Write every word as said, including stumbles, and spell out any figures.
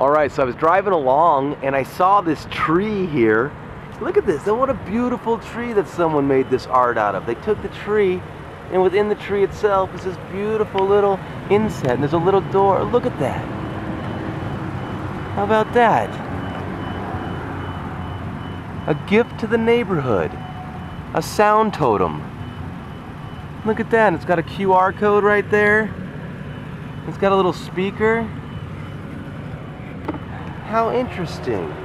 Alright, so I was driving along and I saw this tree here. Look at this, what a beautiful tree that someone made this art out of. They took the tree, and within the tree itself is this beautiful little inset, and there's a little door. Look at that. How about that? A gift to the neighborhood. A sound totem. Look at that, it's got a Q R code right there. It's got a little speaker. How interesting.